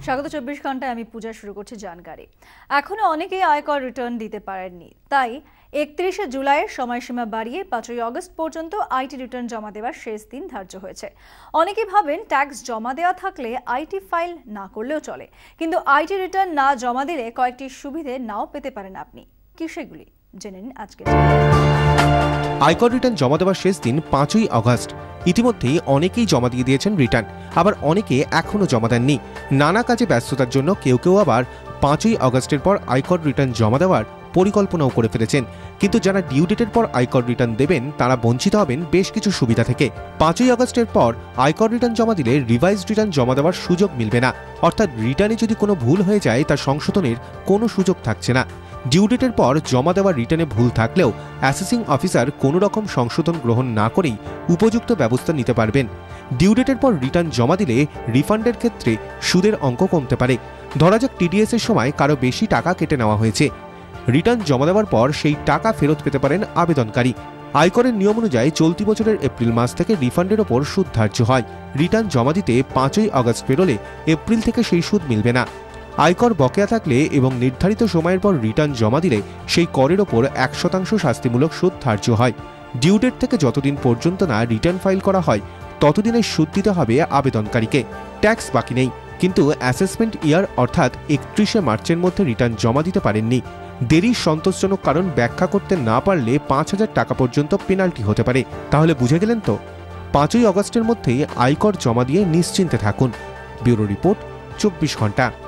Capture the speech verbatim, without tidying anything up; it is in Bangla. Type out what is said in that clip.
স্বাগত চব্বিশ ঘন্টায় আমি পূজা শুরু করছি জানকারি। এখনো অনেকেই আয়কর রিটার্ন দিতে পারেননি, তাই একত্রিশে জুলাইয়ের সময়সীমা বাড়িয়ে পাঁচই আগস্ট পর্যন্ত আইটি রিটার্ন জমা দেওয়ার শেষ দিন ধার্য হয়েছে। অনেকেই ভাবেন ট্যাক্স জমা দেওয়া থাকলে আইটি ফাইল না করলেও চলে, কিন্তু আইটি রিটার্ন না জমা দিলে কয়েকটি সুবিধে নাও পেতে পারেন আপনি। কি সেগুলি জেনে নিন আজকে। আয়কর রিটার্ন জমা দেওয়ার শেষ দিন পাঁচই আগস্ট। ইতিমধ্যেই অনেকেই জমা দিয়ে দিয়েছেন রিটার্ন, আবার অনেকে এখনও জমা দেননি। নানা কাজে ব্যস্ততার জন্য কেউ কেউ আবার পাঁচই আগস্টের পর আয়কর রিটার্ন জমা দেওয়ার পরিকল্পনাও করে ফেলেছেন। কিন্তু যারা ডিউ ডেটের পর আয়কর রিটার্ন দেবেন তারা বঞ্চিত হবেন বেশ কিছু সুবিধা থেকে। পাঁচই আগস্টের পর আয়কর রিটার্ন জমা দিলে রিভাইজড রিটার্ন জমা দেওয়ার সুযোগ মিলবে না, অর্থাৎ রিটার্নে যদি কোনো ভুল হয়ে যায় তা সংশোধনের কোনো সুযোগ থাকছে না। ডিউ ডেটের পর জমা দেওয়া রিটার্নে ভুল থাকলেও অ্যাসেসিং অফিসার কোনো রকম সংশোধন গ্রহণ না করেই উপযুক্ত ব্যবস্থা নিতে পারবেন। ডিউ ডেটের পর রিটার্ন জমা দিলে রিফান্ডের ক্ষেত্রে সুদের অঙ্ক কমতে পারে। ধরা যাক টিডিএস এর সময় কারো বেশি টাকা কেটে নেওয়া হয়েছে, রিটার্ন জমা দেওয়ার পর সেই টাকা ফেরত পেতে পারেন আবেদনকারী। আয়করের নিয়ম অনুযায়ী চলতি বছরের এপ্রিল মাস থেকে রিফান্ডের ওপর সুদ ধার্য হয়। রিটার্ন জমা দিতে পাঁচই আগস্ট পেরোলে এপ্রিল থেকে সেই সুদ মিলবে না। আয়কর বকেয়া থাকলে এবং নির্ধারিত সময়ের পর রিটার্ন জমা দিলে সেই করের ওপর এক শতাংশ শাস্তিমূলক সুদ ধার্য হয়। ডিউ ডেট থেকে যতদিন পর্যন্ত না রিটার্ন ফাইল করা হয় ততদিনের সুদ দিতে হবে আবেদনকারীকে। ট্যাক্স বাকি নেই, কিন্তু অ্যাসেসমেন্ট ইয়ার অর্থাৎ একত্রিশে মার্চের মধ্যে রিটার্ন জমা দিতে পারেননি। দেরির সন্তোষজনক কারণ ব্যাখ্যা করতে না পারলে পাঁচ হাজার টাকা পর্যন্ত পেনাল্টি হতে পারে। তাহলে বুঝে গেলেন তো, পাঁচই আগস্টের মধ্যেই আয়কর জমা দিয়ে নিশ্চিন্তে থাকুন। ব্যুরো রিপোর্ট, চব্বিশ ঘন্টা।